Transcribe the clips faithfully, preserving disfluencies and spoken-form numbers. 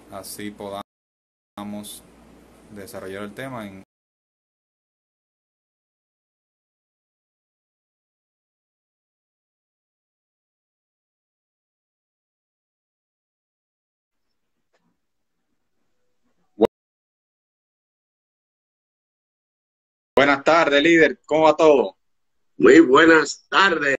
así podamos desarrollar el tema en Buenas tardes, líder. ¿Cómo va todo? Muy buenas tardes,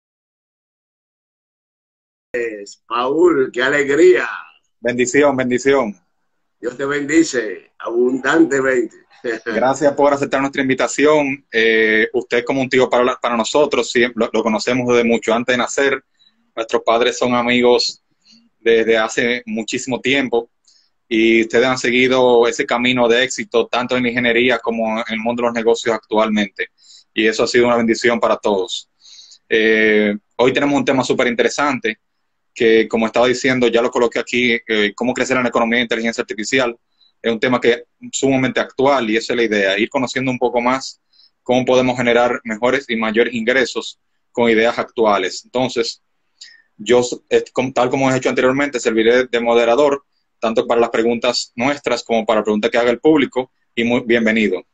Paul, qué alegría. Bendición, bendición. Dios te bendice abundantemente. Gracias por aceptar nuestra invitación. Eh, usted como un tío para, para nosotros, siempre, lo, lo conocemos desde mucho antes de nacer. Nuestros padres son amigos desde hace muchísimo tiempo y ustedes han seguido ese camino de éxito tanto en la ingeniería como en el mundo de los negocios actualmente. Y eso ha sido una bendición para todos. Eh, hoy tenemos un tema súper interesante que, como estaba diciendo, ya lo coloqué aquí, eh, cómo crecer en la economía de inteligencia artificial. Es un tema que es sumamente actual y esa es la idea, ir conociendo un poco más cómo podemos generar mejores y mayores ingresos con ideas actuales. Entonces, yo, tal como he hecho anteriormente, serviré de moderador, tanto para las preguntas nuestras como para las preguntas que haga el público, y muy bienvenido.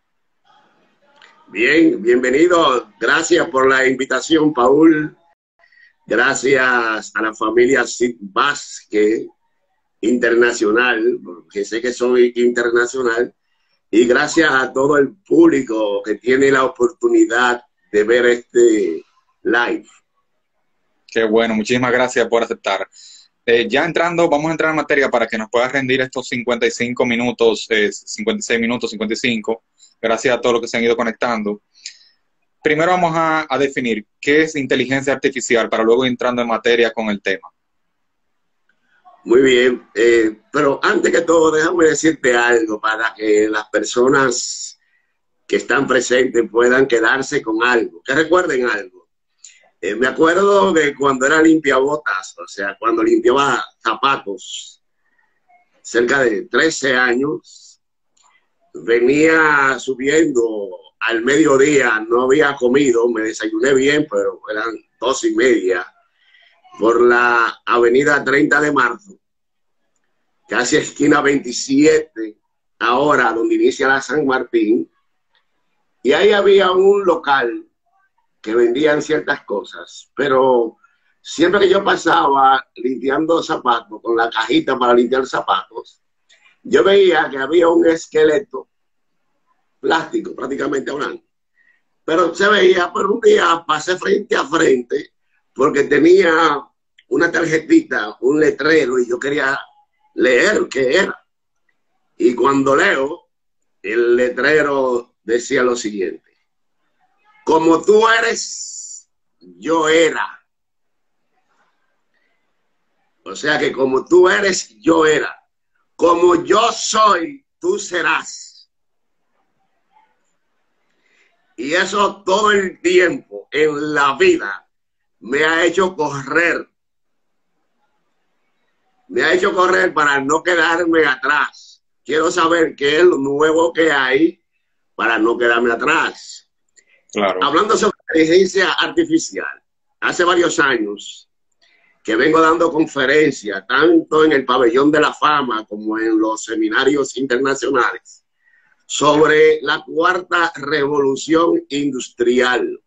Bien, bienvenido. Gracias por la invitación, Paul. Gracias a la familia Sid Vázquez Internacional, porque sé que soy internacional, y gracias a todo el público que tiene la oportunidad de ver este live. Qué bueno, muchísimas gracias por aceptar. Eh, ya entrando, vamos a entrar en materia para que nos pueda rendir estos cincuenta y cinco minutos, eh, cincuenta y seis minutos, cincuenta y cinco, gracias a todos los que se han ido conectando. Primero vamos a, a definir qué es inteligencia artificial para luego ir entrando en materia con el tema. Muy bien, eh, pero antes que todo, déjame decirte algo para que las personas que están presentes puedan quedarse con algo, que recuerden algo. Eh, me acuerdo de cuando era limpiabotas, o sea, cuando limpiaba zapatos, cerca de trece años, venía subiendo al mediodía, no había comido, me desayuné bien, pero eran dos y media, por la avenida treinta de marzo, casi esquina veintisiete, ahora donde inicia la San Martín, y ahí había un local que vendían ciertas cosas, pero siempre que yo pasaba limpiando zapatos, con la cajita para limpiar zapatos, yo veía que había un esqueleto plástico, prácticamente hablando, pero se veía, por un día pasé frente a frente, porque tenía una tarjetita, un letrero, y yo quería leer qué era. Y cuando leo, el letrero decía lo siguiente: como tú eres, yo era. O sea que como tú eres, yo era. Como yo soy, tú serás. Y eso todo el tiempo en la vida me ha hecho correr. Me ha hecho correr para no quedarme atrás. Quiero saber qué es lo nuevo que hay para no quedarme atrás. Claro. Hablando sobre inteligencia artificial, hace varios años que vengo dando conferencias, tanto en el Pabellón de la Fama como en los seminarios internacionales, sobre la cuarta revolución industrial,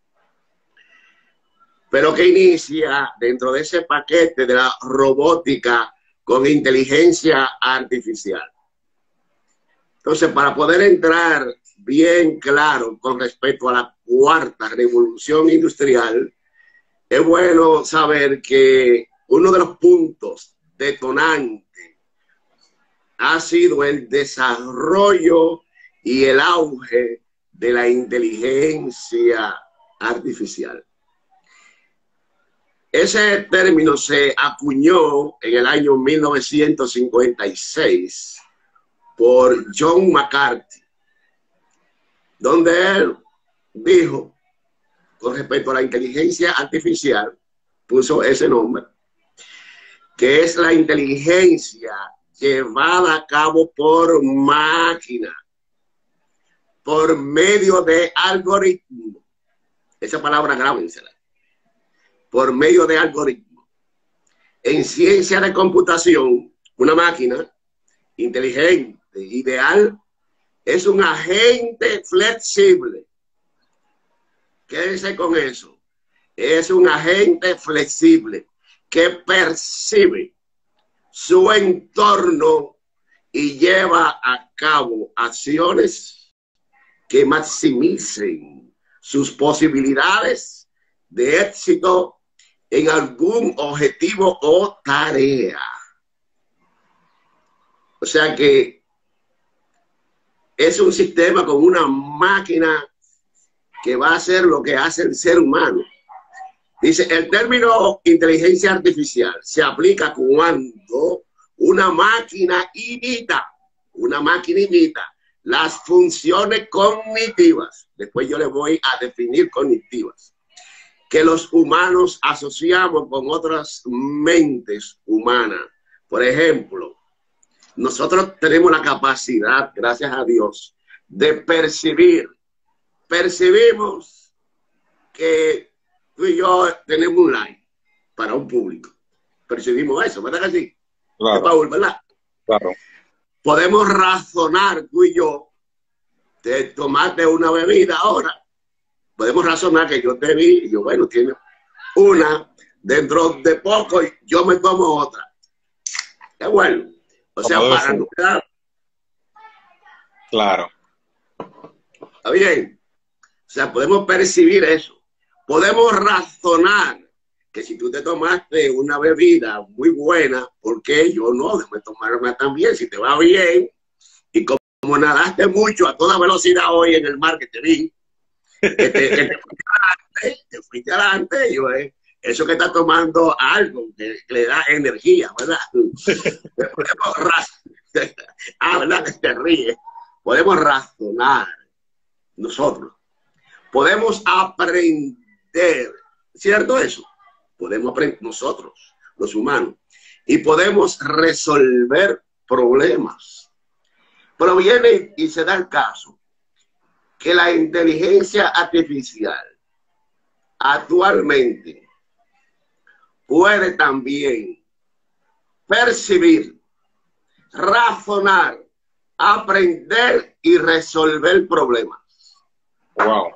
pero que inicia dentro de ese paquete de la robótica con inteligencia artificial. Entonces, para poder entrar bien claro con respecto a la cuarta revolución industrial, es bueno saber que uno de los puntos detonantes ha sido el desarrollo y el auge de la inteligencia artificial. Ese término se acuñó en el año mil novecientos cincuenta y seis por John McCarthy, donde él dijo, con respecto a la inteligencia artificial, puso ese nombre, que es la inteligencia llevada a cabo por máquina, por medio de algoritmos. Esa palabra grábensela. Por medio de algoritmos. En ciencia de computación, una máquina inteligente, ideal, es un agente flexible. Quédense con eso. Es un agente flexible que percibe su entorno y lleva a cabo acciones que maximicen sus posibilidades de éxito en algún objetivo o tarea. O sea que es un sistema con una máquina que va a hacer lo que hace el ser humano. Dice, el término inteligencia artificial se aplica cuando una máquina imita, una máquina imita las funciones cognitivas, después yo le voy a definir cognitivas, que los humanos asociamos con otras mentes humanas. Por ejemplo, nosotros tenemos la capacidad, gracias a Dios, de percibir. Percibimos que tú y yo tenemos un like para un público. Percibimos eso, ¿verdad que sí? Claro. Paul, ¿verdad? Claro. Podemos razonar tú y yo de tomarte una bebida ahora. Podemos razonar que yo te vi y yo, bueno, tiene una, dentro de poco yo me tomo otra. Es bueno. O sea, para no quedar. Claro. ¿Está bien? O sea, podemos percibir eso. Podemos razonar que si tú te tomaste una bebida muy buena, ¿por qué yo no? Déjame tomarme también. Si te va bien, y como, como nadaste mucho a toda velocidad hoy en el mar que te vi, que te, que te fuiste adelante, te fuiste adelante, yo, eh, eso que está tomando algo que, que le da energía, ¿verdad? Podemos razonar. Ah, ¿verdad? Que te ríes. Podemos razonar nosotros. Podemos aprender, ¿cierto eso? Podemos aprender nosotros, los humanos, y podemos resolver problemas. Pero viene y se da el caso que la inteligencia artificial actualmente puede también percibir, razonar, aprender y resolver problemas. Wow.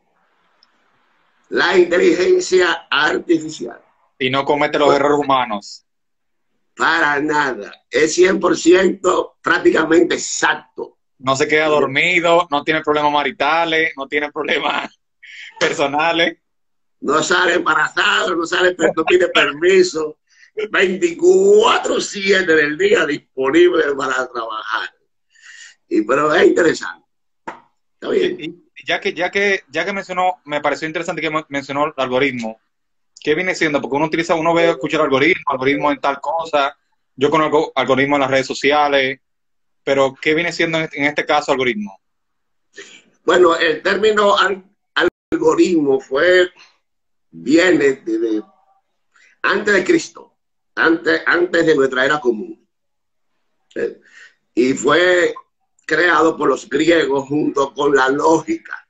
La inteligencia artificial. Y no comete los errores humanos. Para nada. Es cien por ciento prácticamente exacto. No se queda dormido, no tiene problemas maritales, no tiene problemas personales. No sale embarazado, no sale, no pide permiso. veinticuatro siete del día disponible para trabajar. Y, pero es interesante. ¿Está bien? Y, Ya que, ya que, ya que mencionó, me pareció interesante que mencionó el algoritmo. ¿Qué viene siendo? Porque uno utiliza, uno ve, escucha el algoritmo, algoritmo en tal cosa. Yo conozco algoritmo en las redes sociales, pero ¿qué viene siendo en este, en este caso algoritmo? Bueno, el término al, algoritmo fue, viene desde antes de Cristo, antes, antes de nuestra era común. ¿Sí? Y fue creado por los griegos junto con la lógica.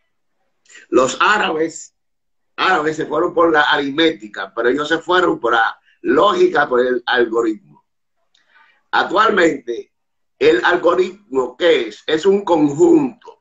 Los árabes, árabes se fueron por la aritmética, pero ellos se fueron por la lógica, por el algoritmo. Actualmente, el algoritmo, ¿qué es? Es un conjunto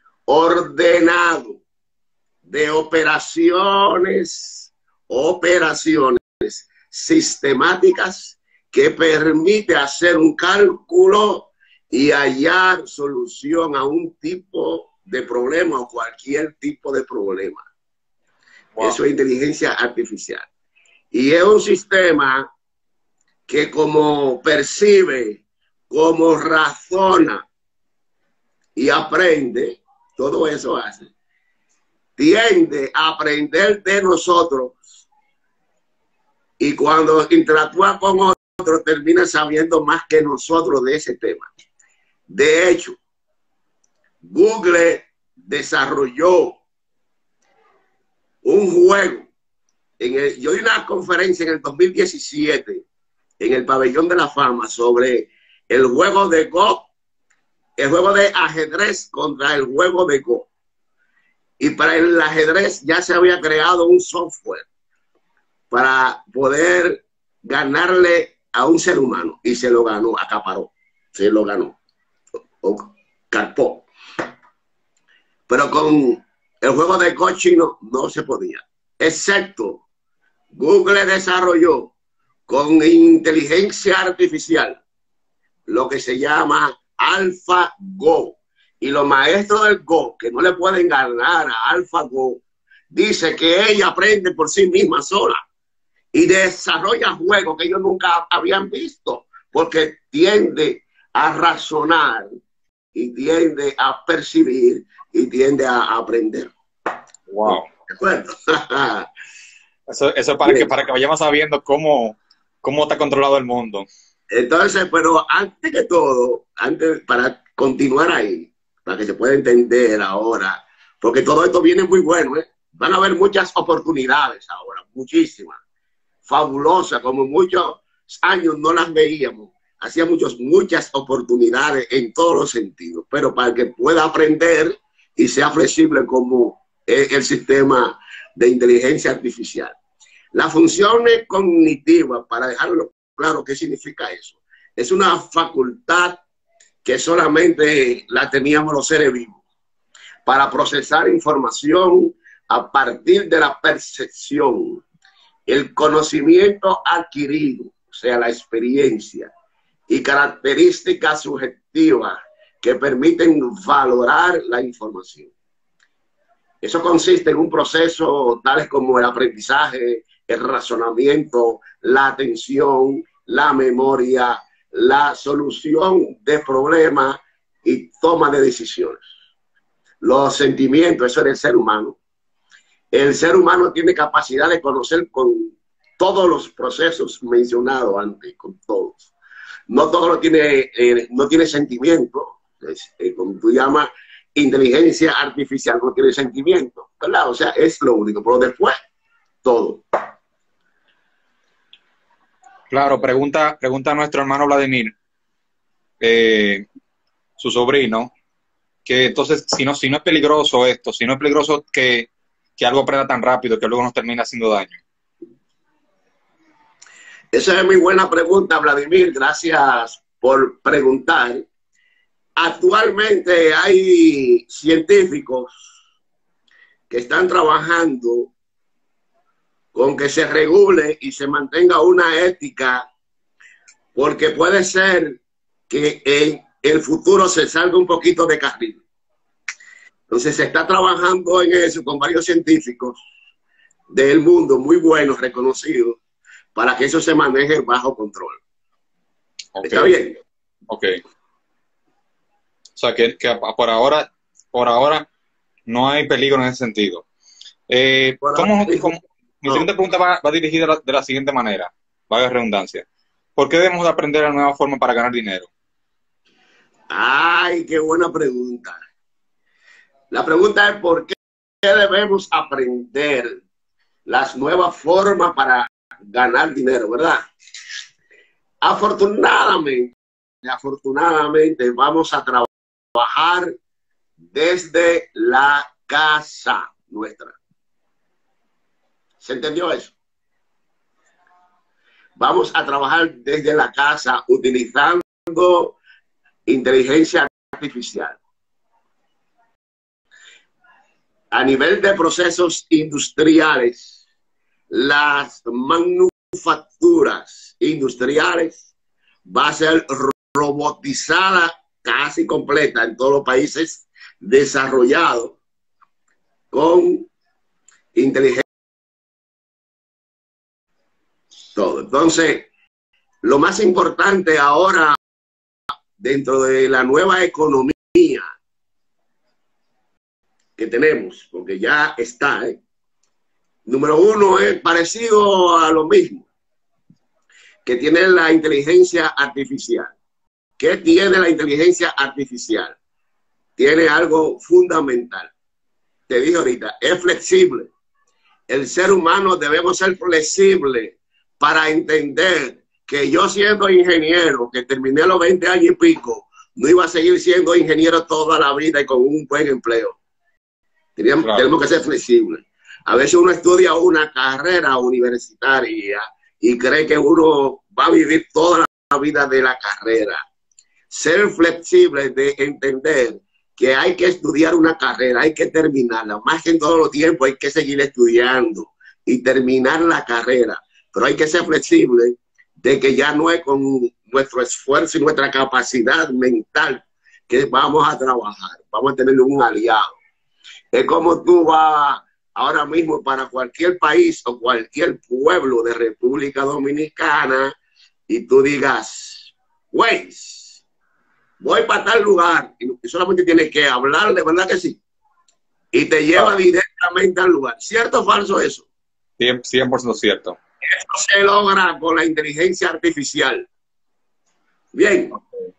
ordenado de operaciones, operaciones sistemáticas que permite hacer un cálculo y hallar solución a un tipo de problema o cualquier tipo de problema. Wow. Eso es inteligencia artificial. Y es un sistema que como percibe, como razona y aprende, todo eso hace, tiende a aprender de nosotros y cuando interactúa con otros termina sabiendo más que nosotros de ese tema. De hecho, Google desarrolló un juego. En el, yo di una conferencia en el dos mil diecisiete en el Pabellón de la Fama sobre el juego de Go, el juego de ajedrez contra el juego de Go. Y para el ajedrez ya se había creado un software para poder ganarle a un ser humano y se lo ganó, acaparó, se lo ganó, o carpó. Pero con el juego de cochino no se podía, excepto Google desarrolló con inteligencia artificial lo que se llama AlphaGo. Y los maestros del Go, que no le pueden ganar a AlphaGo, dice que ella aprende por sí misma sola y desarrolla juegos que ellos nunca habían visto, porque tiende a razonar y tiende a percibir y tiende a aprender. Wow. ¿De acuerdo? Eso, eso para, que, para que vayamos sabiendo cómo, cómo está controlado el mundo. Entonces, pero antes que todo, antes para continuar ahí, para que se pueda entender ahora, porque todo esto viene muy bueno, ¿eh? Van a haber muchas oportunidades ahora, muchísimas, fabulosas, como muchos años no las veíamos. Hacía muchos, muchas oportunidades en todos los sentidos, pero para que pueda aprender y sea flexible como es el sistema de inteligencia artificial. Las funciones cognitivas, para dejarlo claro qué significa eso, es una facultad que solamente la teníamos los seres vivos para procesar información a partir de la percepción, el conocimiento adquirido, o sea, la experiencia, y características subjetivas que permiten valorar la información. Eso consiste en un proceso tales como el aprendizaje, el razonamiento, la atención, la memoria, la solución de problemas y toma de decisiones. Los sentimientos, eso es el ser humano. El ser humano tiene capacidad de conocer con todos los procesos mencionados antes, con todos. No todo lo tiene, eh, no tiene sentimiento, es, eh, como tú llamas, inteligencia artificial no tiene sentimiento, ¿verdad? O sea, es lo único, pero después, todo. Claro, pregunta, pregunta a nuestro hermano Vladimir, eh, su sobrino, que entonces, si no, si no es peligroso esto, si no es peligroso que, que algo aprenda tan rápido que luego nos termine haciendo daño. Esa es muy buena pregunta, Vladimir, gracias por preguntar. Actualmente hay científicos que están trabajando con que se regule y se mantenga una ética, porque puede ser que en el futuro se salga un poquito de carril. Entonces se está trabajando en eso con varios científicos del mundo muy buenos, reconocidos, para que eso se maneje bajo control. Okay. ¿Está bien? Ok. O sea, que, que por ahora, por ahora no hay peligro en ese sentido. Eh, ¿cómo, cómo, mi no. siguiente pregunta va, va dirigida de la, de la siguiente manera, valga redundancia. ¿Por qué debemos de aprender la nueva forma para ganar dinero? Ay, qué buena pregunta. La pregunta es ¿por qué debemos aprender las nuevas formas para ganar dinero, verdad? Afortunadamente, afortunadamente vamos a trabajar desde la casa nuestra. ¿Se entendió eso? Vamos a trabajar desde la casa utilizando inteligencia artificial. A nivel de procesos industriales, las manufacturas industriales va a ser robotizada casi completa en todos los países desarrollados con inteligencia. Todo. Entonces, lo más importante ahora dentro de la nueva economía que tenemos, porque ya está, ¿eh? Número uno es parecido a lo mismo que tiene la inteligencia artificial. ¿Qué tiene la inteligencia artificial? Tiene algo fundamental. Te dije ahorita, es flexible. El ser humano debemos ser flexibles para entender que yo siendo ingeniero, que terminé a los veinte años y pico, no iba a seguir siendo ingeniero toda la vida y con un buen empleo. Teníamos, claro. Tenemos que ser flexibles. A veces uno estudia una carrera universitaria y cree que uno va a vivir toda la vida de la carrera. Ser flexible de entender que hay que estudiar una carrera, hay que terminarla. Más que en todo los tiempos hay que seguir estudiando y terminar la carrera. Pero hay que ser flexible de que ya no es con nuestro esfuerzo y nuestra capacidad mental que vamos a trabajar. Vamos a tener un aliado. Es como tú vas ahora mismo para cualquier país o cualquier pueblo de República Dominicana y tú digas, güey, voy para tal lugar y solamente tienes que hablar, de verdad que sí, y te lleva directamente al lugar. ¿Cierto o falso eso? cien por ciento cierto. Eso se logra con la inteligencia artificial. Bien.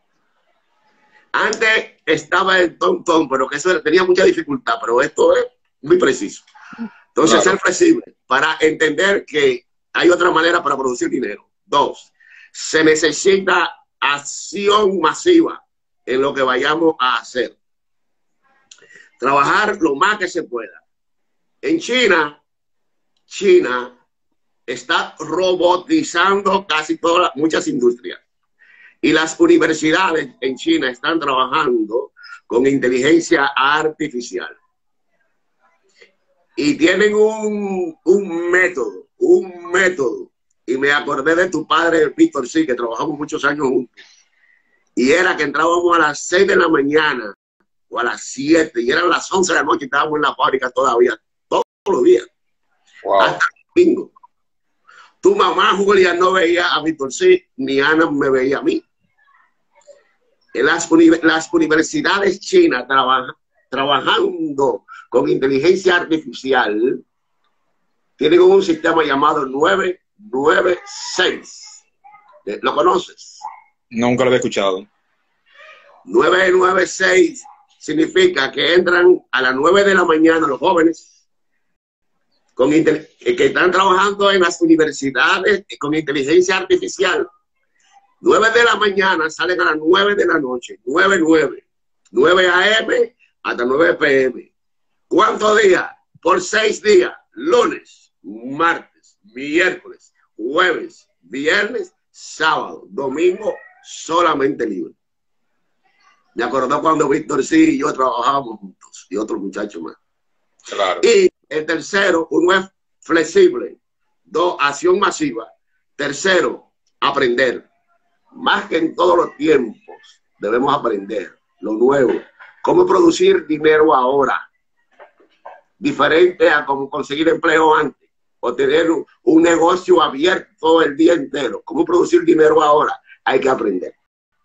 Antes estaba el tom-tom, pero que eso tenía mucha dificultad, pero esto es muy preciso. Entonces, claro, ser flexible para entender que hay otra manera para producir dinero. Dos, se necesita acción masiva en lo que vayamos a hacer. Trabajar lo más que se pueda. En China, China está robotizando casi todas, muchas industrias. Y las universidades en China están trabajando con inteligencia artificial. Y tienen un, un método, un método. Y me acordé de tu padre, Víctor, sí, que trabajamos muchos años juntos. Y era que entrábamos a las seis de la mañana o a las siete, y eran las once de la noche y estábamos en la fábrica todavía, todos los días. Wow. Hasta el domingo. Tu mamá, Julia, no veía a Víctor, sí, ni Ana me veía a mí. En las, uni las universidades chinas trabaja, trabajando con inteligencia artificial, tienen un sistema llamado nueve nueve seis. ¿Lo conoces? Nunca lo había escuchado. nueve nueve seis significa que entran a las nueve de la mañana los jóvenes con que están trabajando en las universidades con inteligencia artificial. nueve de la mañana salen a las nueve de la noche. nueve, nueve. nueve a eme hasta nueve pe eme. ¿Cuántos días? Por seis días. Lunes, martes, miércoles, jueves, viernes, sábado, domingo, solamente libre. Me acordó cuando Víctor sí y yo trabajábamos juntos y otros muchachos más. Claro. Y el tercero, uno es flexible. Dos, acción masiva. Tercero, aprender. Más que en todos los tiempos debemos aprender lo nuevo. Cómo producir dinero ahora. Diferente a cómo conseguir empleo antes. O tener un, un negocio abierto el día entero. Cómo producir dinero ahora. Hay que aprender.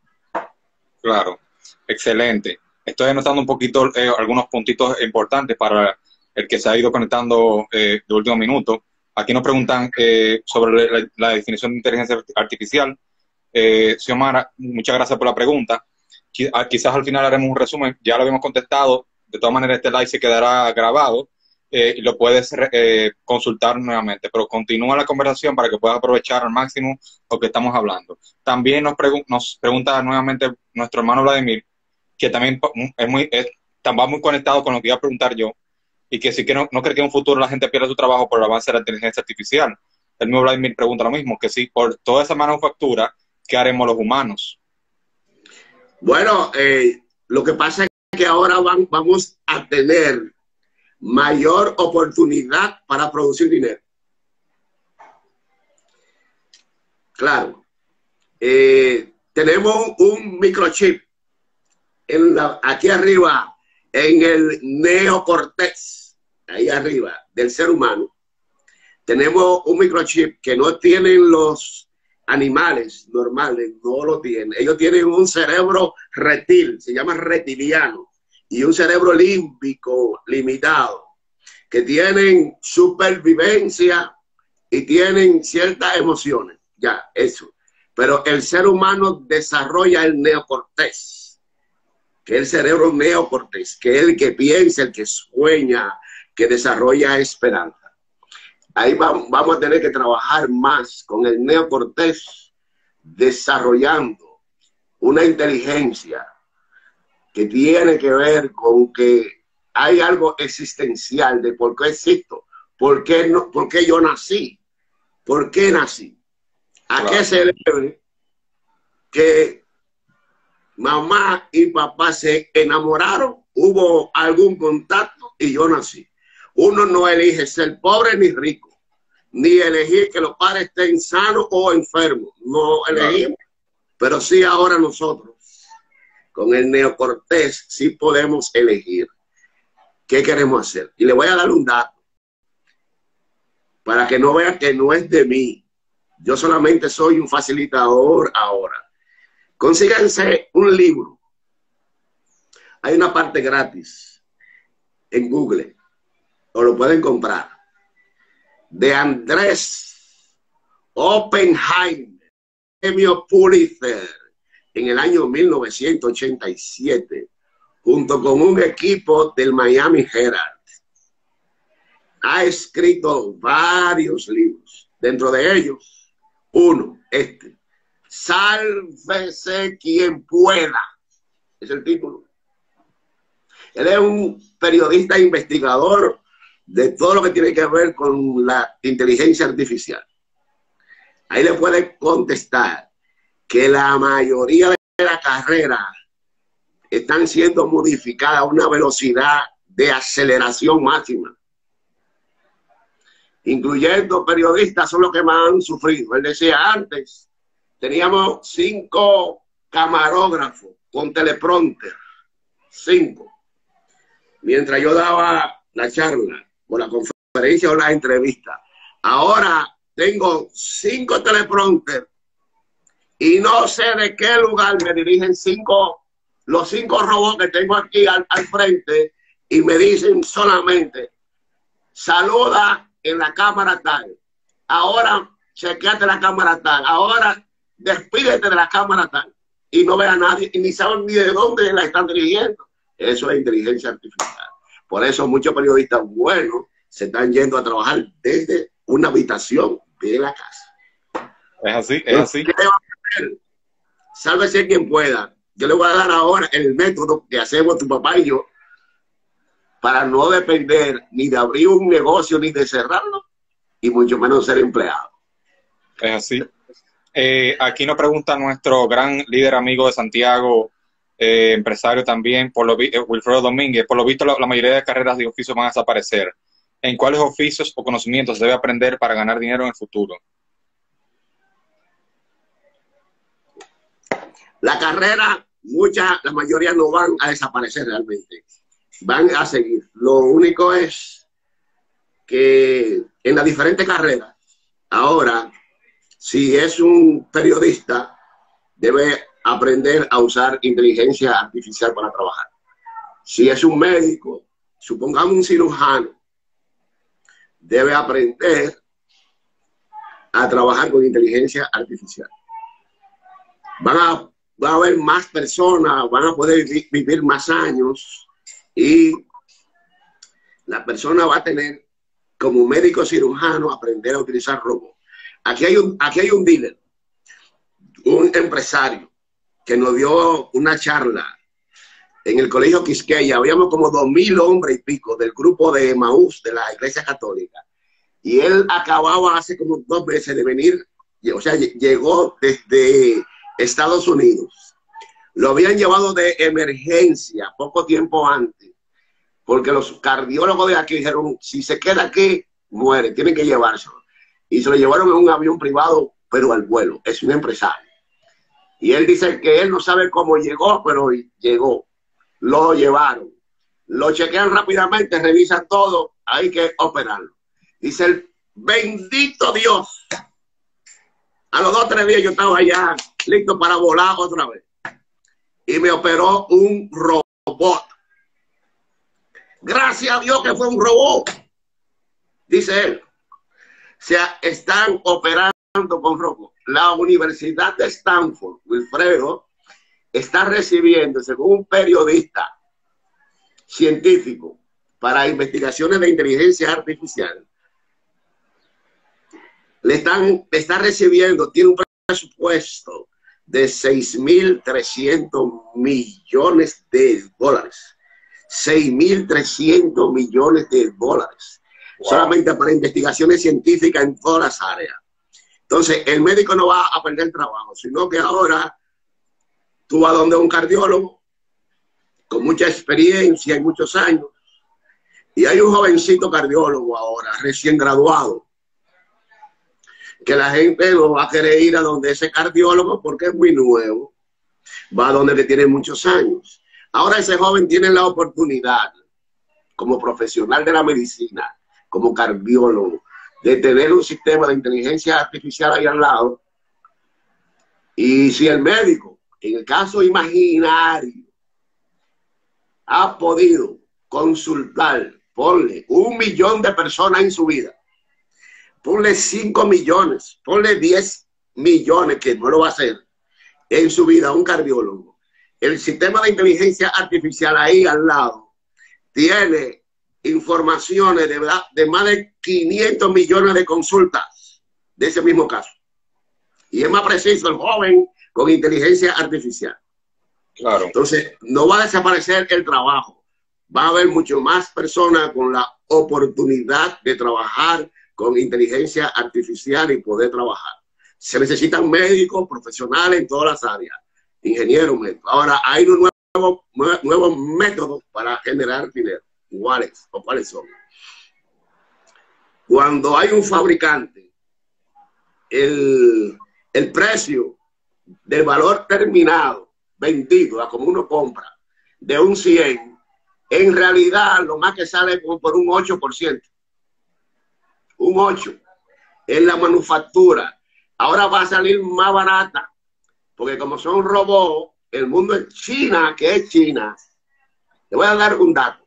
Claro. Excelente. Estoy anotando un poquito eh, algunos puntitos importantes para el que se ha ido conectando eh, de último minuto. Aquí nos preguntan eh, sobre la, la definición de inteligencia artificial. Eh, Xiomara, muchas gracias por la pregunta. Quizás al final haremos un resumen. Ya lo habíamos contestado. De todas maneras, este live se quedará grabado eh, y lo puedes eh, consultar nuevamente. Pero continúa la conversación para que puedas aprovechar al máximo lo que estamos hablando. También nos, pregu nos pregunta nuevamente nuestro hermano Vladimir, que también es muy, es, va muy conectado con lo que iba a preguntar yo, y que sí que no, no cree que en un futuro la gente pierda su trabajo por el avance de la inteligencia artificial. El mismo Vladimir pregunta lo mismo, que si por toda esa manufactura, ¿qué haremos los humanos? Bueno, eh, lo que pasa es que ahora van, vamos a tener mayor oportunidad para producir dinero. Claro. Eh, tenemos un microchip en la, aquí arriba, en el neocortex, ahí arriba del ser humano. Tenemos un microchip que no tienen los animales normales, no lo tienen. Ellos tienen un cerebro reptil, se llama reptiliano, y un cerebro límbico limitado, que tienen supervivencia y tienen ciertas emociones. Ya, eso. Pero el ser humano desarrolla el neocortex, que es el cerebro neocortex, que es el que piensa, el que sueña, que desarrolla esperanza. Ahí vamos, vamos a tener que trabajar más con el neocortex, desarrollando una inteligencia que tiene que ver con que hay algo existencial de por qué existo, por qué, no, por qué yo nací, por qué nací. a Claro. que celebre que mamá y papá se enamoraron, hubo algún contacto y yo nací. Uno no elige ser pobre ni rico, ni elegir que los padres estén sanos o enfermos. No elegimos, pero sí ahora nosotros, con el neocortés, sí podemos elegir qué queremos hacer. Y le voy a dar un dato para que no vean que no es de mí. Yo solamente soy un facilitador ahora. Consíganse un libro. Hay una parte gratis en Google, o lo pueden comprar, de Andrés Oppenheimer, premio Pulitzer, en el año mil novecientos ochenta y siete, junto con un equipo del Miami Herald. Ha escrito varios libros, dentro de ellos, uno, este, Sálvese quien pueda, es el título. Él es un periodista investigador de todo lo que tiene que ver con la inteligencia artificial. Ahí le puede contestar que la mayoría de las carreras están siendo modificadas a una velocidad de aceleración máxima. Incluyendo periodistas, son los que más han sufrido. Él decía antes, teníamos cinco camarógrafos con teleprompter, cinco. Mientras yo daba la charla, o la conferencia o la entrevista. Ahora tengo cinco teleprompter y no sé de qué lugar me dirigen cinco, los cinco robots que tengo aquí al, al frente y me dicen solamente, saluda en la cámara tal. Ahora chequeate la cámara tal. Ahora despídete de la cámara tal. Y no ve a nadie y ni saben ni de dónde la están dirigiendo. Eso es inteligencia artificial. Por eso muchos periodistas buenos se están yendo a trabajar desde una habitación de la casa. Es así, es así. ¿Qué le va a hacer? Sálvese quien pueda. Yo le voy a dar ahora el método que hacemos tu papá y yo para no depender ni de abrir un negocio ni de cerrarlo y mucho menos ser empleado. Es así. Eh, aquí nos pregunta nuestro gran líder amigo de Santiago, Eh, empresario también, por lo eh, Wilfredo Domínguez. Por lo visto, la, la mayoría de carreras de oficio van a desaparecer. ¿En cuáles oficios o conocimientos debe aprender para ganar dinero en el futuro? La carrera, muchas, la mayoría no van a desaparecer realmente. Van a seguir. Lo único es que en las diferentes carreras, ahora, si es un periodista, debe aprender a usar inteligencia artificial para trabajar. Si es un médico, supongamos un cirujano, debe aprender a trabajar con inteligencia artificial. Van a, va a haber más personas, van a poder vi, vivir más años y la persona va a tener como médico cirujano aprender a utilizar robots. Aquí hay un, aquí hay un dealer, un empresario, que nos dio una charla en el Colegio Quisqueya. Habíamos como dos mil hombres y pico del grupo de Emaús de la Iglesia Católica. Y él acababa hace como dos meses de venir, o sea, llegó desde Estados Unidos. Lo habían llevado de emergencia poco tiempo antes, porque los cardiólogos de aquí dijeron, si se queda aquí, muere, tienen que llevárselo. Y se lo llevaron en un avión privado, pero al vuelo. Es un empresario. Y él dice que él no sabe cómo llegó, pero llegó. Lo llevaron. Lo chequean rápidamente, revisan todo. Hay que operarlo. Dice el bendito Dios. A los dos o tres días yo estaba allá listo para volar otra vez. Y me operó un robot. Gracias a Dios que fue un robot. Dice él. O sea, están operando con robots. La Universidad de Stanford, Wilfredo, está recibiendo, según un periodista científico para investigaciones de inteligencia artificial, le están, está recibiendo, tiene un presupuesto de seis mil trescientos millones de dólares. seis mil trescientos millones de dólares. Wow. Solamente para investigaciones científicas en todas las áreas. Entonces, el médico no va a perder trabajo, sino que ahora tú vas donde un cardiólogo con mucha experiencia y muchos años, y hay un jovencito cardiólogo ahora, recién graduado, que la gente no va a querer ir a donde ese cardiólogo porque es muy nuevo, va a donde le tiene muchos años. Ahora ese joven tiene la oportunidad, como profesional de la medicina, como cardiólogo, de tener un sistema de inteligencia artificial ahí al lado. Y si el médico, en el caso imaginario, ha podido consultar, ponle un millón de personas en su vida, ponle cinco millones, ponle diez millones, que no lo va a hacer, en su vida un cardiólogo. El sistema de inteligencia artificial ahí al lado tiene informaciones de, de más de quinientos millones de consultas de ese mismo caso. Y es más preciso el joven con inteligencia artificial. Claro. Entonces, no va a desaparecer el trabajo. Va a haber mucho más personas con la oportunidad de trabajar con inteligencia artificial y poder trabajar. Se necesitan médicos profesionales en todas las áreas, ingenieros médicos. Ahora, hay unos nuevos, nuevos métodos para generar dinero. ¿Cuáles o cuáles son? Cuando hay un fabricante, el, el precio del valor terminado, vendido, a como uno compra, de un cien, en realidad lo más que sale como por un ocho por ciento. Un ocho por ciento en la manufactura. Ahora va a salir más barata, porque como son robots, el mundo es China, que es China. Le voy a dar un dato.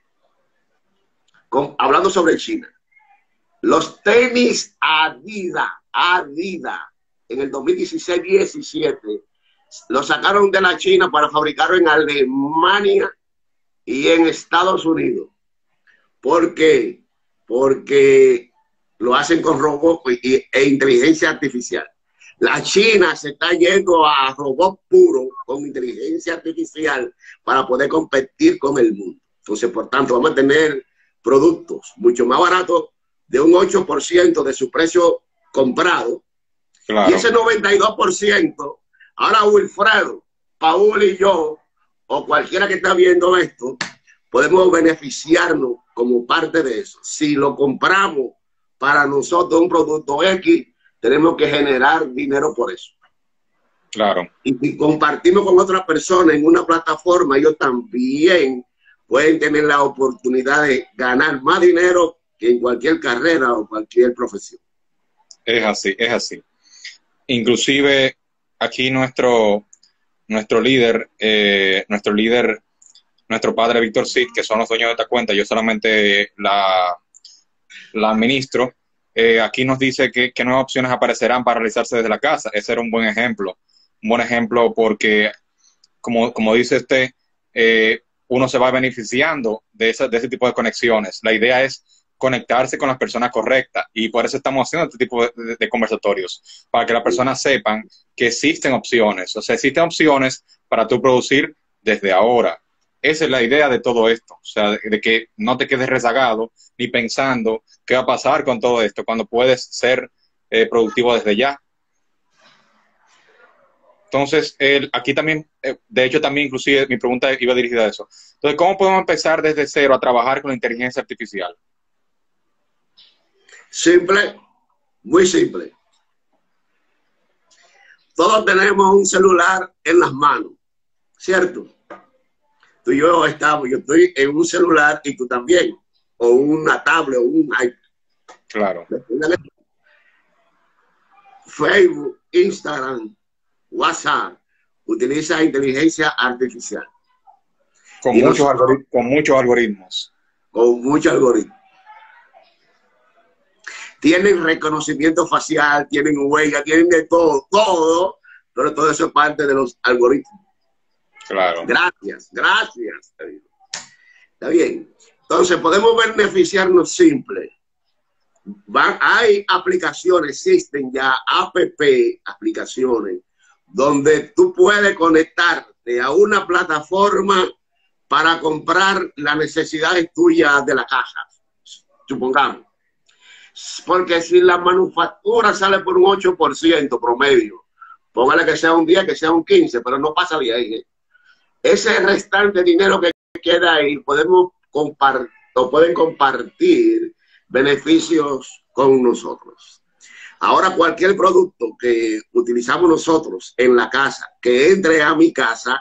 Con, hablando sobre China. Los tenis Adidas, Adidas, en el dos mil dieciséis diecisiete, lo sacaron de la China para fabricarlo en Alemania y en Estados Unidos. ¿Por qué? Porque lo hacen con robots e, e inteligencia artificial. La China se está yendo a robots puros con inteligencia artificial para poder competir con el mundo. Entonces, por tanto, vamos a tener productos mucho más baratos de un ocho por ciento de su precio comprado. Claro. Y ese noventa y dos por ciento, ahora Wilfredo, Paul y yo, o cualquiera que está viendo esto, podemos beneficiarnos como parte de eso. Si lo compramos para nosotros un producto X, tenemos que generar dinero por eso. Claro. Y si compartimos con otras personas en una plataforma, ellos también pueden tener la oportunidad de ganar más dinero que en cualquier carrera o cualquier profesión. Es así, es así. Inclusive aquí nuestro, nuestro líder, eh, nuestro líder, nuestro padre Víctor Cid, que son los dueños de esta cuenta, yo solamente la, la administro, eh, aquí nos dice que, que nuevas opciones aparecerán para realizarse desde la casa. Ese era un buen ejemplo, un buen ejemplo porque, como, como dice usted, eh, uno se va beneficiando de, esa, de ese tipo de conexiones. La idea es conectarse con las personas correctas y por eso estamos haciendo este tipo de, de, de conversatorios, para que las personas sepan que existen opciones, o sea, existen opciones para tú producir desde ahora. Esa es la idea de todo esto, o sea, de, de que no te quedes rezagado ni pensando qué va a pasar con todo esto cuando puedes ser eh, productivo desde ya. Entonces, el, aquí también, eh, de hecho también inclusive mi pregunta iba dirigida a eso. Entonces, ¿cómo podemos empezar desde cero a trabajar con la inteligencia artificial? Simple, muy simple. Todos tenemos un celular en las manos, ¿cierto? Tú y yo estamos, yo estoy en un celular y tú también, o una tablet o un iPad. Claro. Facebook, Instagram, WhatsApp, utiliza inteligencia artificial. Con muchos, nosotros, con muchos algoritmos. Con muchos algoritmos. Tienen reconocimiento facial, tienen huella, tienen de todo, todo, pero todo eso es parte de los algoritmos. Claro. Gracias, gracias. Está bien. Entonces, podemos beneficiarnos simple. Van, hay aplicaciones, existen ya app, aplicaciones, donde tú puedes conectarte a una plataforma para comprar las necesidades tuyas de la casa, supongamos. Porque si la manufactura sale por un ocho por ciento promedio, póngale que sea un diez, que sea un quince, pero no pasa de ahí. ¿eh? Ese restante dinero que queda ahí, podemos compartir, o pueden compartir beneficios con nosotros. Ahora, cualquier producto que utilizamos nosotros en la casa, que entre a mi casa,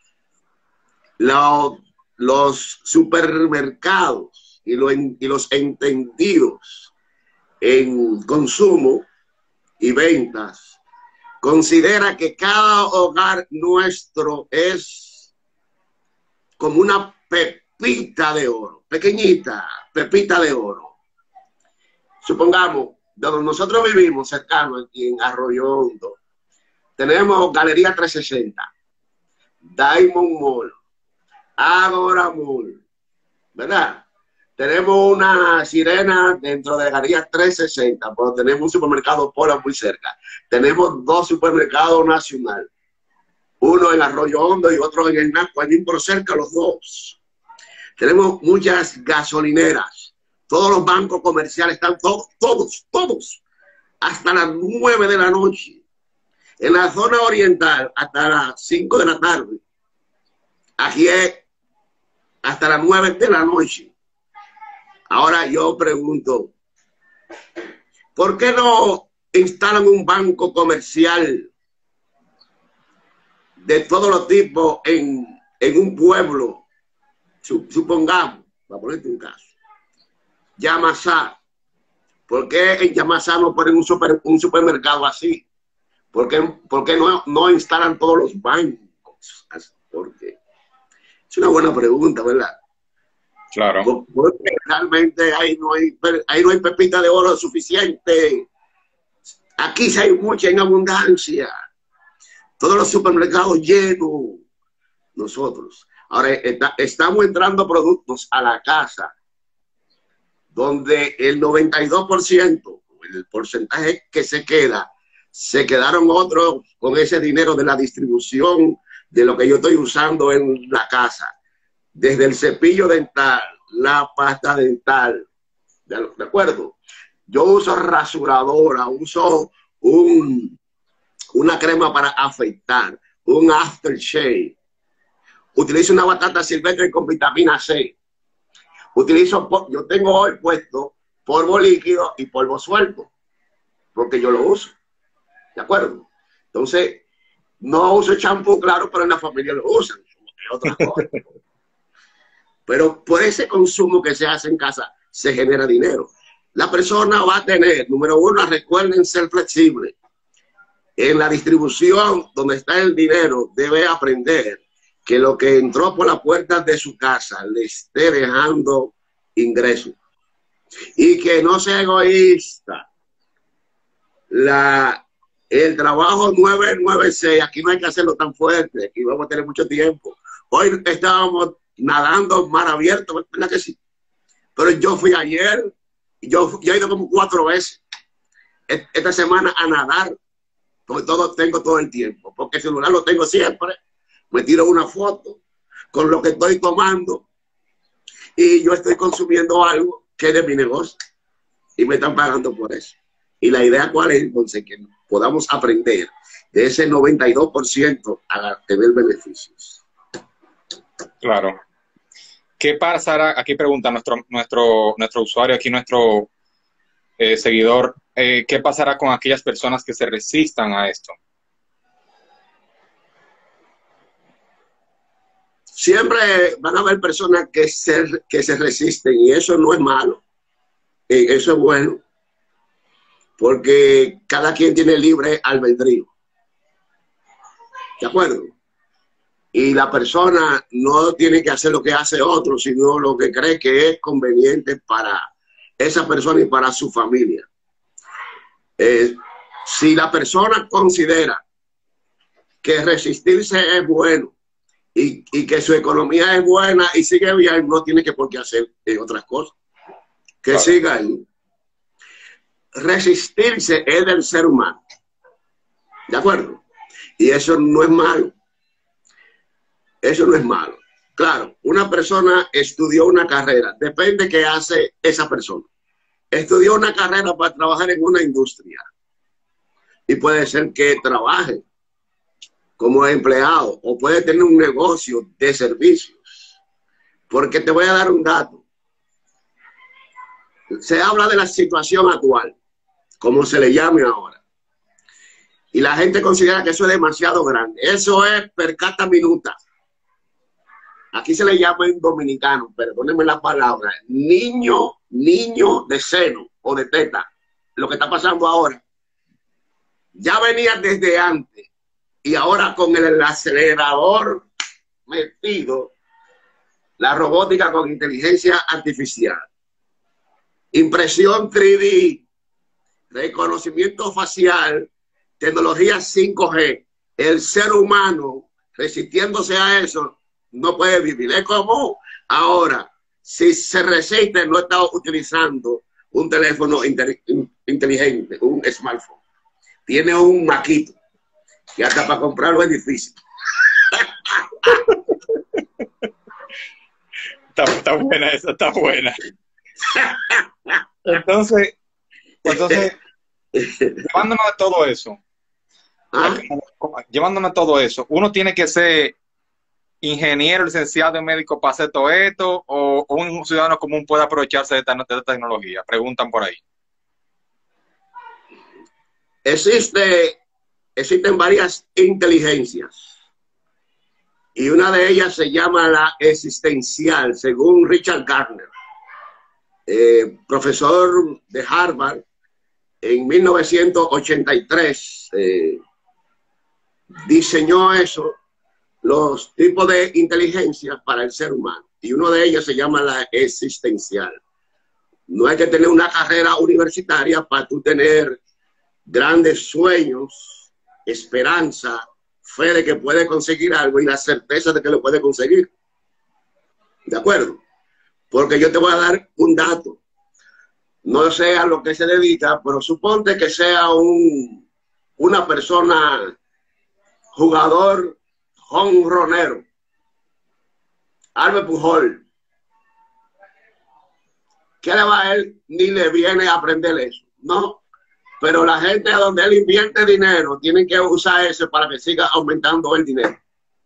lo, los supermercados y, lo, y los entendidos en consumo y ventas, considera que cada hogar nuestro es como una pepita de oro, pequeñita pepita de oro. Supongamos, donde nosotros vivimos, cercano aquí en Arroyo Hondo, tenemos Galería trescientos sesenta, Diamond Mall, Agora Mall, ¿verdad? Tenemos una Sirena dentro de Galería trescientos sesenta, pero tenemos un supermercado Pola muy cerca. Tenemos dos supermercados nacionales, uno en Arroyo Hondo y otro en el Naco, allí por cerca los dos. Tenemos muchas gasolineras. Todos los bancos comerciales están todos, todos, todos, hasta las nueve de la noche. En la zona oriental, hasta las cinco de la tarde. Aquí es hasta las nueve de la noche. Ahora yo pregunto, ¿por qué no instalan un banco comercial de todos los tipos en, en un pueblo? Supongamos, para ponerte un caso, Yamasá. ¿Por qué en Yamasá no ponen un, super, un supermercado así? ¿Por qué, por qué no, no instalan todos los bancos? ¿Por qué? Es una buena pregunta, ¿verdad? Claro. Porque realmente ahí no hay, ahí no hay pepita de oro suficiente. Aquí sí hay mucha en abundancia. Todos los supermercados llenos. Nosotros. Ahora está, estamos entrando productos a la casa donde el noventa y dos por ciento, el porcentaje que se queda, se quedaron otros con ese dinero de la distribución de lo que yo estoy usando en la casa. Desde el cepillo dental, la pasta dental, ¿de acuerdo? Yo uso rasuradora, uso un, una crema para afeitar, un aftershave. Utilizo una batata silvestre con vitamina C. Utilizo, yo tengo hoy puesto polvo líquido y polvo suelto, porque yo lo uso, ¿de acuerdo? Entonces, no uso champú, claro, pero en la familia lo usan, es otra cosa. Pero por ese consumo que se hace en casa, se genera dinero. La persona va a tener, número uno, recuerden ser flexibles. En la distribución, donde está el dinero, debe aprender que lo que entró por la puerta de su casa le esté dejando ingresos. Y que no sea egoísta. La, el trabajo nueve nueve seis, aquí no hay que hacerlo tan fuerte, aquí vamos a tener mucho tiempo. Hoy estábamos nadando mar abierto, ¿verdad que sí? Pero yo fui ayer, y yo, yo he ido como cuatro veces esta semana a nadar, porque todo, tengo todo el tiempo, porque el celular lo tengo siempre. Me tiro una foto con lo que estoy tomando y yo estoy consumiendo algo que es de mi negocio y me están pagando por eso. Y la idea cuál es, entonces, que podamos aprender de ese noventa y dos por ciento a tener beneficios. Claro. ¿Qué pasará? Aquí pregunta nuestro, nuestro, nuestro usuario, aquí nuestro eh, seguidor, eh, ¿qué pasará con aquellas personas que se resistan a esto? Siempre van a haber personas que se, que se resisten y eso no es malo, eso es bueno, porque cada quien tiene libre albedrío, ¿de acuerdo? Y la persona no tiene que hacer lo que hace otro, sino lo que cree que es conveniente para esa persona y para su familia. Eh, si la persona considera que resistirse es bueno, Y, y que su economía es buena y sigue bien, no tiene que por qué hacer eh, otras cosas. Que claro. Siga ahí. Resistirse es del ser humano. ¿De acuerdo? Y eso no es malo. Eso no es malo. Claro, una persona estudió una carrera. Depende qué hace esa persona. estudió una carrera para trabajar en una industria. Y puede ser que trabaje como empleado o puede tener un negocio de servicios. Porque te voy a dar un dato. Se habla de la situación actual, como se le llame ahora. Y la gente considera que eso es demasiado grande. Eso es per cata minuta. Aquí se le llama en dominicano, perdónenme la palabra, niño, niño de seno o de teta. Lo que está pasando ahora. Ya venía desde antes. Y ahora con el acelerador metido, la robótica con inteligencia artificial, impresión tres D, reconocimiento facial, tecnología cinco G, el ser humano resistiéndose a eso no puede vivir. Es como ahora, si se resiste, no está utilizando un teléfono inteligente, un smartphone. Tiene un maquito, y hasta para comprarlo es difícil. Está, está buena esa, está buena. Entonces, entonces, llevándonos a todo eso, ¿Ah? llevándonos a todo eso, uno tiene que ser ingeniero, licenciado en médico para hacer todo esto, o, o un ciudadano común puede aprovecharse de esta, de esta tecnología. Preguntan por ahí. Existe, existen varias inteligencias y una de ellas se llama la existencial, según Richard Gardner, eh, profesor de Harvard. En mil novecientos ochenta y tres eh, diseñó eso, los tipos de inteligencia para el ser humano, y uno de ellos se llama la existencial. No hay que tener una carrera universitaria para tú tener grandes sueños, esperanza, fe de que puede conseguir algo y la certeza de que lo puede conseguir. ¿De acuerdo? Porque yo te voy a dar un dato. No sé a lo que se dedica, pero suponte que sea un, una persona, jugador jonronero, Albert Pujol. ¿Qué le va a él? Ni le viene a aprender eso. No. Pero la gente a donde él invierte dinero tienen que usar eso para que siga aumentando el dinero.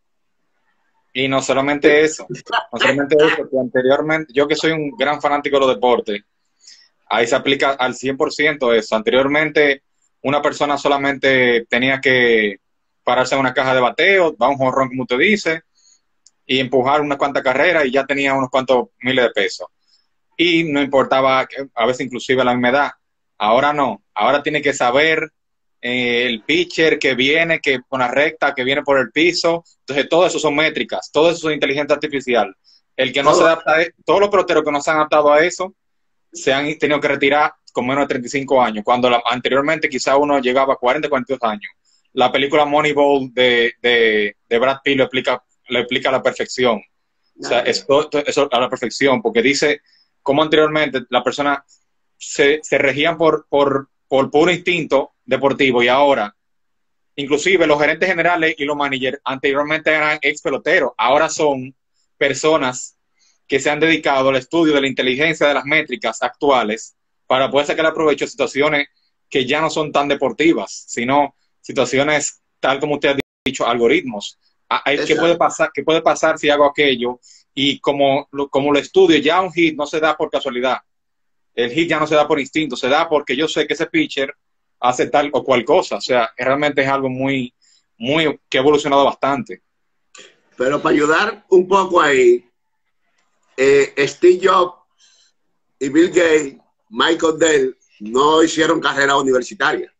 Y no solamente eso, no solamente eso, que anteriormente, yo que soy un gran fanático de los deportes, ahí se aplica al cien por ciento eso. Anteriormente, una persona solamente tenía que pararse en una caja de bateo, dar un jonrón, como usted dice, y empujar unas cuantas carreras y ya tenía unos cuantos miles de pesos. Y no importaba, a veces inclusive la misma edad. Ahora no, ahora tiene que saber eh, el pitcher que viene, que con la recta, que viene por el piso. Entonces, todo eso son métricas, todo eso es inteligencia artificial. El que no oh. se adapta, a, todos los peloteros que no se han adaptado a eso, se han tenido que retirar con menos de treinta y cinco años, cuando la, anteriormente quizá uno llegaba a cuarenta, cuarenta y dos años. La película Moneyball de, de, de Brad Pitt lo explica, lo explica a la perfección. O sea, eso, eso a la perfección, porque dice cómo anteriormente la persona se, se regían por, por, por puro instinto deportivo, y ahora, inclusive los gerentes generales y los managers anteriormente eran ex peloteros, ahora son personas que se han dedicado al estudio de la inteligencia de las métricas actuales para poder sacar provecho de situaciones que ya no son tan deportivas, sino situaciones, tal como usted ha dicho, algoritmos. ¿Qué puede pasar, qué puede pasar si hago aquello? Y como lo, como lo estudio, ya un hit no se da por casualidad. El hit ya no se da por instinto, se da porque yo sé que ese pitcher hace tal o cual cosa. O sea, realmente es algo muy, muy, que ha evolucionado bastante. Pero para ayudar un poco ahí, eh, Steve Jobs y Bill Gates, Michael Dell, no hicieron carrera universitaria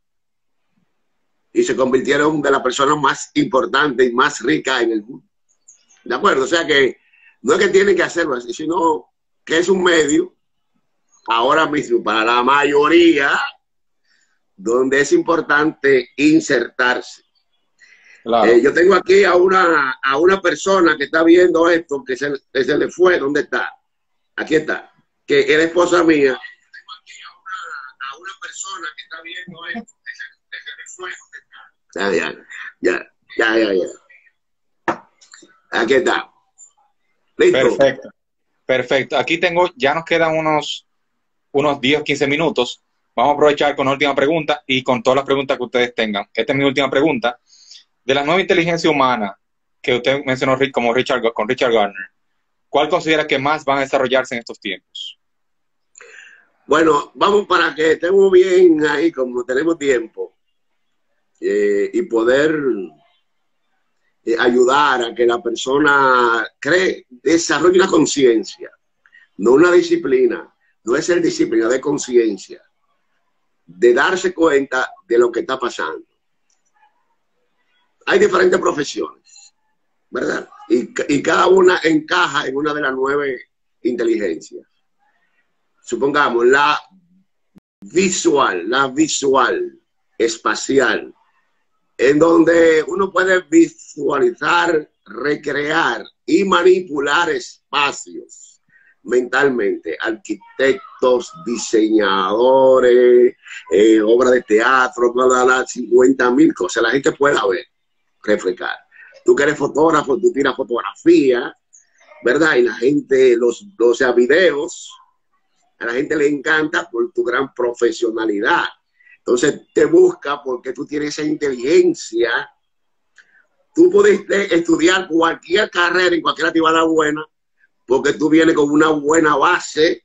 y se convirtieron de las personas más importantes y más ricas en el mundo. ¿De acuerdo? O sea que no es que tienen que hacerlo así, sino que es un medio, ahora mismo, para la mayoría, donde es importante insertarse. Claro. Eh, yo tengo aquí a una, a una persona que está viendo esto, que se, que se le fue. ¿Dónde está? Aquí está. Que es la esposa mía. Yo tengo aquí a una, a una persona que está viendo esto, que se, que se le fue. ¿Dónde está? Ya, ya, ya, ya, ya, ya. Aquí está. ¿Listo? Perfecto. Perfecto. Aquí tengo, ya nos quedan unos unos diez o quince minutos. Vamos a aprovechar con la última pregunta y con todas las preguntas que ustedes tengan. Esta es mi última pregunta. De la nueva inteligencia humana que usted mencionó como Richard, con Richard Gardner, ¿cuál considera que más van a desarrollarse en estos tiempos? Bueno, vamos para que estemos bien ahí, como tenemos tiempo, eh, y poder eh, ayudar a que la persona cree, desarrolle una conciencia, no una disciplina, no es ser disciplina, de conciencia, de darse cuenta de lo que está pasando. Hay diferentes profesiones, ¿verdad? Y, y cada una encaja en una de las nueve inteligencias. Supongamos la visual, la visual, espacial, en donde uno puede visualizar, recrear y manipular espacios mentalmente. Arquitectos, diseñadores, eh, obras de teatro, cincuenta mil cosas. La gente pueda ver, reflejar. Tú que eres fotógrafo, tú tiras fotografía, ¿verdad? Y la gente, los, los o sea, videos, a la gente le encanta por tu gran profesionalidad. Entonces te busca porque tú tienes esa inteligencia. Tú pudiste estudiar cualquier carrera en cualquier actividad buena porque tú vienes con una buena base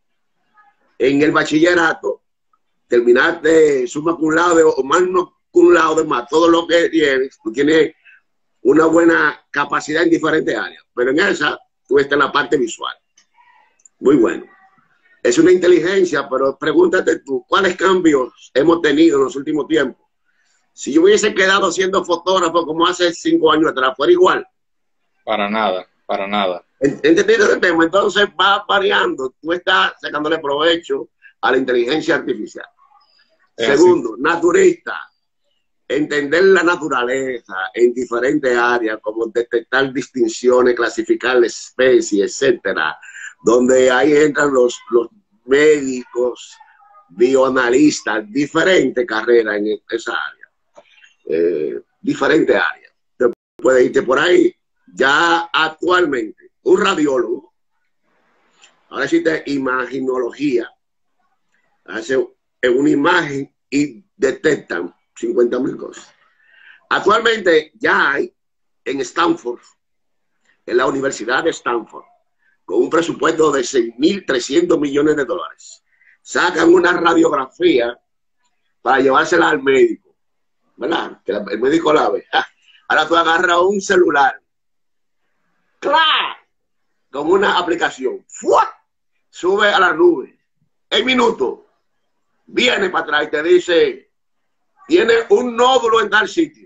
en el bachillerato, terminaste summa cum laude o magna cum laude, más todo lo que tienes, tú tienes una buena capacidad en diferentes áreas, pero en esa tú estás en la parte visual. Muy bueno. Es una inteligencia, pero pregúntate tú, ¿cuáles cambios hemos tenido en los últimos tiempos? Si yo hubiese quedado siendo fotógrafo como hace cinco años atrás, ¿fuera igual? Para nada, para nada. ¿Entendido el tema? Entonces va variando. Tú estás sacándole provecho a la inteligencia artificial. Es Segundo, así. Naturista. Entender la naturaleza en diferentes áreas, como detectar distinciones, clasificar especies, etcétera. Donde ahí entran los, los médicos, bioanalistas, diferentes carreras en esa área, eh, diferentes áreas. Te puedes irte por ahí. Ya actualmente, un radiólogo, ahora existe imaginología, hace una imagen y detectan cincuenta mil cosas. Actualmente ya hay en Stanford, en la Universidad de Stanford, con un presupuesto de seis mil trescientos millones de dólares. Sacan una radiografía para llevársela al médico, ¿verdad? Que el médico la ve. Ahora tú agarras un celular, ¡claro!, con una aplicación, ¡fua!, sube a la nube. En minuto, viene para atrás y te dice, tiene un nódulo en tal sitio.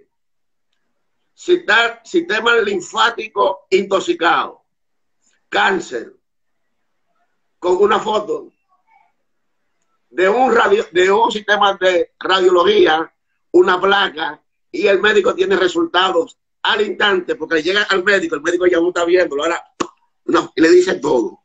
Sistema linfático intoxicado. Cáncer, con una foto de un, radio, de un sistema de radiología, una placa, y el médico tiene resultados al instante, porque llega al médico, el médico ya no está viéndolo, ahora no, y le dice todo.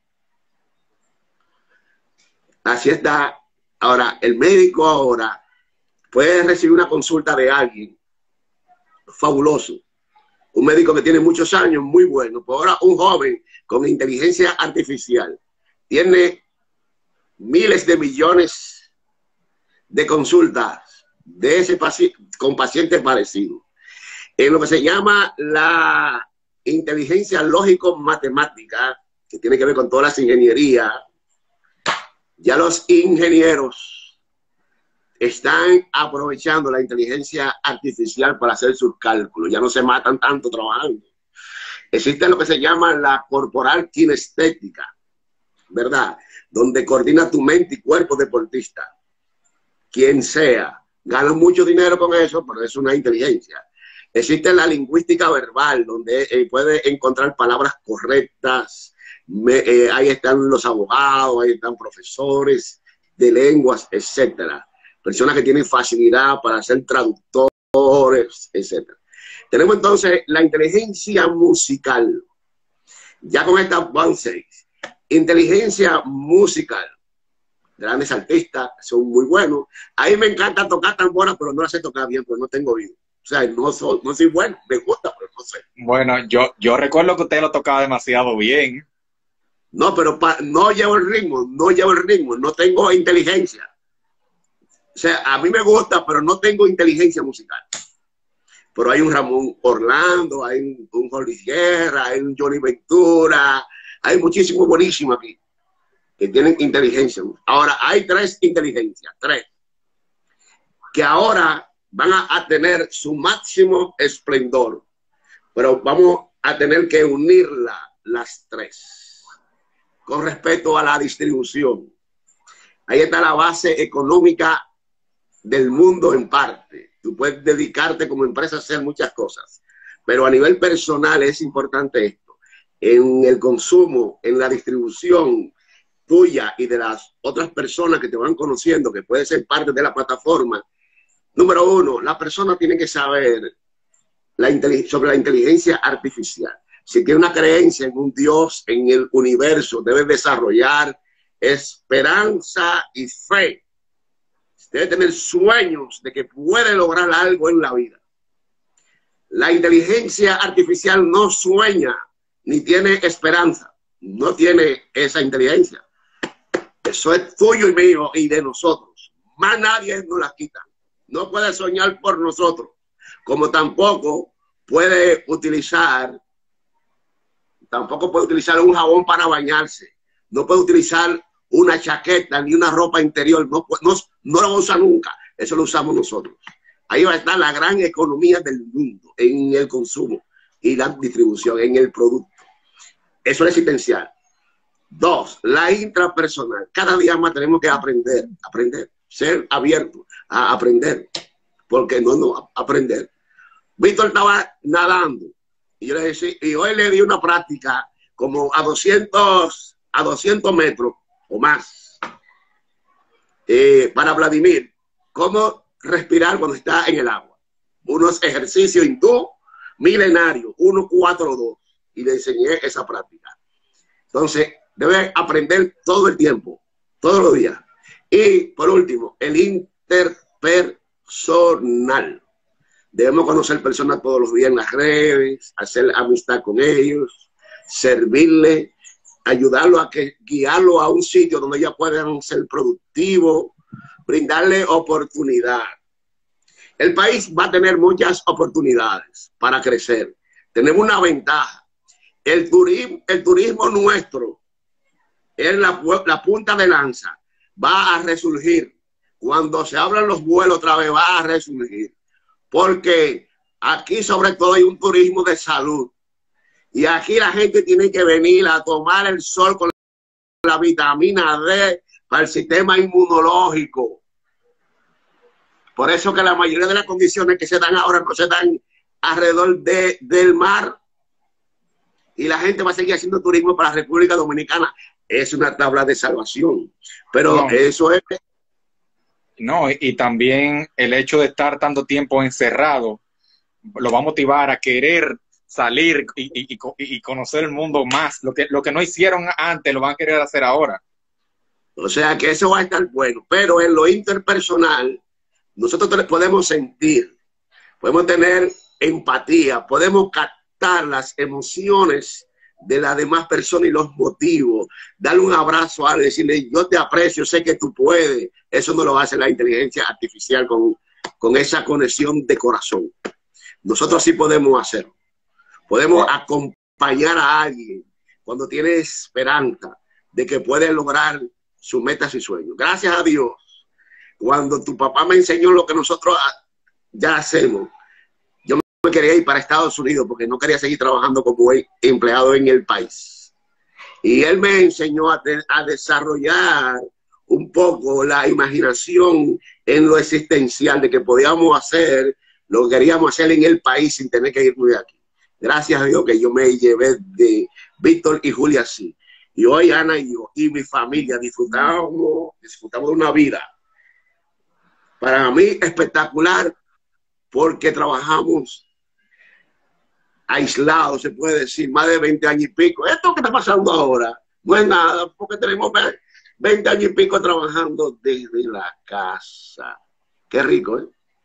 Así está. Ahora, el médico ahora puede recibir una consulta de alguien fabuloso, un médico que tiene muchos años, muy bueno, pero ahora un joven con inteligencia artificial tiene miles de millones de consultas de ese paci con pacientes parecidos. En lo que se llama la inteligencia lógico-matemática, que tiene que ver con todas las ingenierías, ya los ingenieros están aprovechando la inteligencia artificial para hacer sus cálculos. Ya no se matan tanto trabajando. Existe lo que se llama la corporal kinestética, ¿verdad? Donde coordina tu mente y cuerpo deportista. Quien sea. Ganan mucho dinero con eso, pero es una inteligencia. Existe la lingüística verbal, donde eh, puede encontrar palabras correctas. Me, eh, ahí están los abogados, ahí están profesores de lenguas, etcétera. Personas que tienen facilidad para ser traductores, etcétera. Tenemos entonces la inteligencia musical. Ya con esta van seis. Inteligencia musical. Grandes artistas, son muy buenos. A mí me encanta tocar tambora, pero no la sé tocar bien, porque no tengo oído. O sea, no soy, no soy bueno, me gusta, pero no sé. Bueno, yo, yo recuerdo que usted lo tocaba demasiado bien. No, pero pa, no llevo el ritmo, no llevo el ritmo, no tengo inteligencia. O sea, a mí me gusta, pero no tengo inteligencia musical. Pero hay un Ramón Orlando, hay un, un Jorge Guerra, hay un Johnny Ventura, hay muchísimos buenísimos aquí que tienen inteligencia. Ahora, hay tres inteligencias, tres, que ahora van a, a tener su máximo esplendor, pero vamos a tener que unirla, las tres, con respecto a la distribución. Ahí está la base económica del mundo en parte. Tú puedes dedicarte como empresa a hacer muchas cosas, pero a nivel personal es importante esto. En el consumo, en la distribución tuya y de las otras personas que te van conociendo, que puede ser parte de la plataforma. Número uno, la persona tiene que saber la sobre la inteligencia artificial. Si tiene una creencia en un Dios, en el universo, debe desarrollar esperanza y fe. Debe tener sueños de que puede lograr algo en la vida. La inteligencia artificial no sueña ni tiene esperanza. No tiene esa inteligencia. Eso es tuyo y mío y de nosotros. Más nadie nos la quita. No puede soñar por nosotros. Como tampoco puede utilizar, tampoco puede utilizar un jabón para bañarse. No puede utilizar una chaqueta ni una ropa interior. No, no, no lo usa nunca. Eso lo usamos nosotros. Ahí va a estar la gran economía del mundo, en el consumo y la distribución, en el producto. Eso es esencial. Dos, la intrapersonal. Cada día más tenemos que aprender, aprender, ser abiertos a aprender. Porque no, no, aprender. Víctor estaba nadando y yo le decía, y hoy le di una práctica como a doscientos, a doscientos metros o más eh, para Vladimir, cómo respirar cuando está en el agua. Unos ejercicios hindú milenarios, uno, cuatro, dos, y le enseñé esa práctica. Entonces, debe aprender todo el tiempo, todos los días. Y, por último, el interpersonal. Debemos conocer personas todos los días en las redes, hacer amistad con ellos, servirle, ayudarlo a que, guiarlo a un sitio donde ellos puedan ser productivos, brindarle oportunidad. El país va a tener muchas oportunidades para crecer. Tenemos una ventaja. El turismo, el turismo nuestro es la, la punta de lanza. Va a resurgir. Cuando se abran los vuelos otra vez, va a resurgir. Porque aquí sobre todo hay un turismo de salud. Y aquí la gente tiene que venir a tomar el sol con la vitamina D para el sistema inmunológico. Por eso que la mayoría de las condiciones que se dan ahora no se dan alrededor de, del mar. Y la gente va a seguir haciendo turismo para la República Dominicana. Es una tabla de salvación. Pero no, eso es... No, y también el hecho de estar tanto tiempo encerrado lo va a motivar a querer salir y, y, y conocer el mundo más. Lo que, lo que no hicieron antes lo van a querer hacer ahora. O sea que eso va a estar bueno. Pero en lo interpersonal, nosotros podemos sentir, podemos tener empatía, podemos captar las emociones de las demás personas y los motivos, darle un abrazo a alguien, decirle yo te aprecio, sé que tú puedes. Eso no lo hace la inteligencia artificial con, con esa conexión de corazón. Nosotros sí podemos hacerlo. Podemos acompañar a alguien cuando tiene esperanza de que puede lograr sus metas y sueños. Gracias a Dios, cuando tu papá me enseñó lo que nosotros ya hacemos, yo me quería ir para Estados Unidos porque no quería seguir trabajando como empleado en el país. Y él me enseñó a, a desarrollar un poco la imaginación en lo existencial de que podíamos hacer lo que queríamos hacer en el país sin tener que irnos de aquí. Gracias a Dios que yo me llevé de Víctor y Julia así. Y hoy Ana y yo y mi familia disfrutamos, disfrutamos de una vida para mí espectacular porque trabajamos aislados, se puede decir, más de veinte años y pico. Esto que está pasando ahora no es nada porque tenemos veinte años y pico trabajando desde la casa. Qué rico, ¿eh?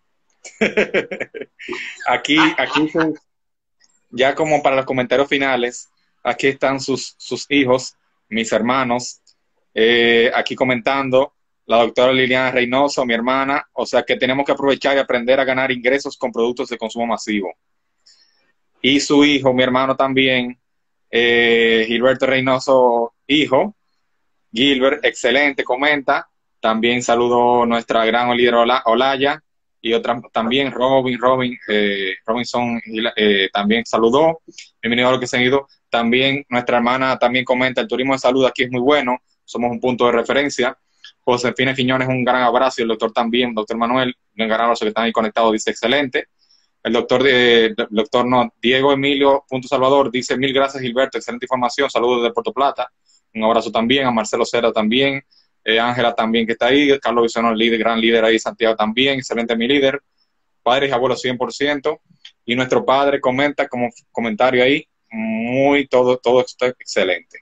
Aquí, aquí son, ya como para los comentarios finales, aquí están sus, sus hijos, mis hermanos, eh, aquí comentando, la doctora Liliana Reynoso, mi hermana, o sea que tenemos que aprovechar y aprender a ganar ingresos con productos de consumo masivo. Y su hijo, mi hermano también, eh, Gilberto Reynoso, hijo, Gilbert, excelente, comenta. También saludo nuestra gran líder Olaya y otra también Robin, Robin, eh, Robinson eh, también saludó. Bienvenido a lo que se ha ido. También nuestra hermana también comenta, el turismo de salud aquí es muy bueno, somos un punto de referencia. Josefina Quiñones, un gran abrazo, y el doctor también, doctor Manuel, un gran abrazo que están ahí conectados, dice excelente. El doctor, de, el doctor no, Diego Emilio Punto Salvador dice mil gracias Gilberto, excelente información, saludos desde Puerto Plata, un abrazo también, a Marcelo Cera también, eh, Ángela también que está ahí, Carlos Vicente, líder, gran líder ahí, Santiago también, excelente mi líder, padres y abuelos cien por ciento, y nuestro padre comenta como comentario ahí, muy, todo, todo está excelente.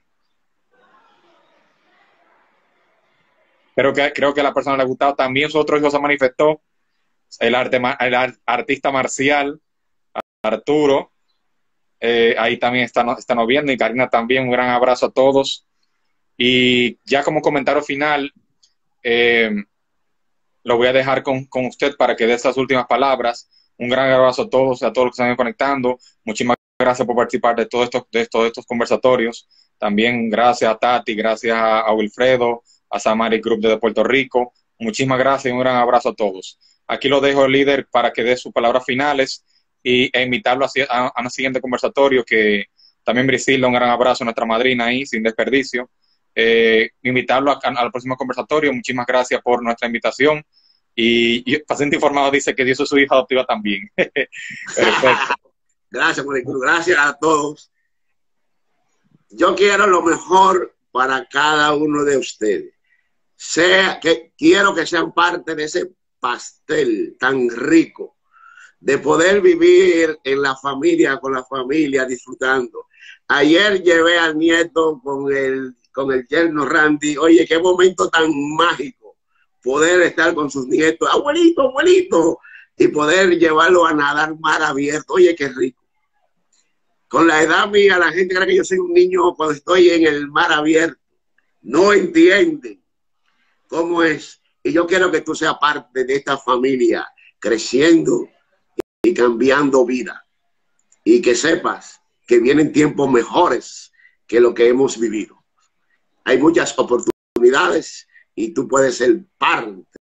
Creo que, creo que a la persona le ha gustado, también su otro hijo se manifestó, el, arte, el artista marcial, Arturo, eh, ahí también está, está nos viendo, y Karina también, un gran abrazo a todos. Y ya como comentario final, eh, lo voy a dejar con, con usted para que dé esas últimas palabras. Un gran abrazo a todos, a todos los que se están conectando. Muchísimas gracias por participar de todos estos, de estos, de estos conversatorios. También gracias a Tati, gracias a Wilfredo, a Samari Group de Puerto Rico. Muchísimas gracias y un gran abrazo a todos. Aquí lo dejo, líder, para que dé sus palabras finales y, e invitarlo a, a, a un siguiente conversatorio, que también Brisilda, un gran abrazo a nuestra madrina ahí, sin desperdicio. Eh, invitarlo a, a, al próximo conversatorio. Muchísimas gracias por nuestra invitación. Y, y paciente informado dice que Dios es su hija adoptiva también. Perfecto. Gracias, Maricruz. Gracias a todos. Yo quiero lo mejor para cada uno de ustedes. Sea que quiero que sean parte de ese pastel tan rico, de poder vivir en la familia, con la familia, disfrutando. Ayer llevé al nieto con el, con el yerno Randy. Oye, qué momento tan mágico poder estar con sus nietos. Abuelito, abuelito. Y poder llevarlo a nadar mar abierto. Oye, qué rico. Con la edad mía, la gente cree que yo soy un niño cuando estoy en el mar abierto. No entienden cómo es. Y yo quiero que tú seas parte de esta familia, creciendo y cambiando vida. Y que sepas que vienen tiempos mejores que lo que hemos vivido. Hay muchas oportunidades y tú puedes ser parte